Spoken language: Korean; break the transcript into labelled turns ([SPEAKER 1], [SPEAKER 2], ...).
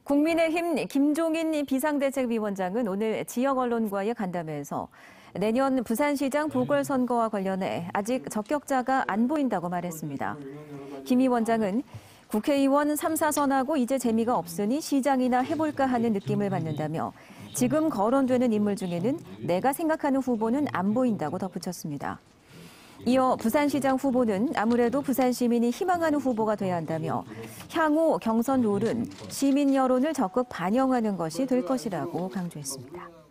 [SPEAKER 1] 국민의힘 김종인 비상대책위원장은 오늘 지역 언론과의 간담회에서 내년 부산시장 보궐선거와 관련해 아직 적격자가 안 보인다고 말했습니다. 김 위원장은 국회의원 3, 4선하고 이제 재미가 없으니 시장이나 해볼까 하는 느낌을 받는다며 지금 거론되는 인물 중에는 내가 생각하는 후보는 안 보인다고 덧붙였습니다. 이어 부산시장 후보는 아무래도 부산 시민이 희망하는 후보가 돼야 한다며 향후 경선 룰은 시민 여론을 적극 반영하는 것이 될 것이라고 강조했습니다.